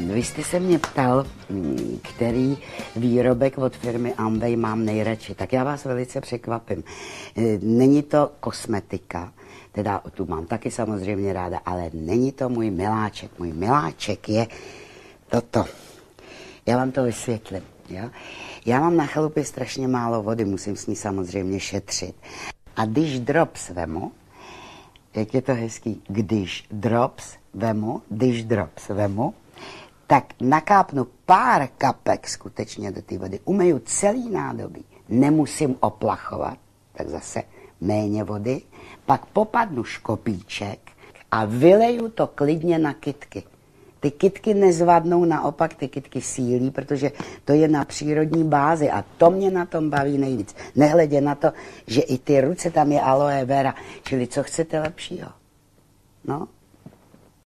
Vy jste se mě ptal, který výrobek od firmy Amway mám nejradši. Tak já vás velice překvapím. Není to kosmetika, teda tu mám taky samozřejmě ráda, ale není to můj miláček. Můj miláček je toto. Já vám to vysvětlím. Jo? Já mám na chalupě strašně málo vody, musím s ní samozřejmě šetřit. A když drops vemu, jak je to hezký, když drops vemu, tak nakápnu pár kapek skutečně do té vody, umyju celý nádobí, nemusím oplachovat, tak zase méně vody, pak popadnu škopíček a vyleju to klidně na kytky. Ty kytky nezvadnou, naopak ty kytky sílí, protože to je na přírodní bázi a to mě na tom baví nejvíc. Nehledě na to, že i ty ruce tam je aloe vera, čili co chcete lepšího? No?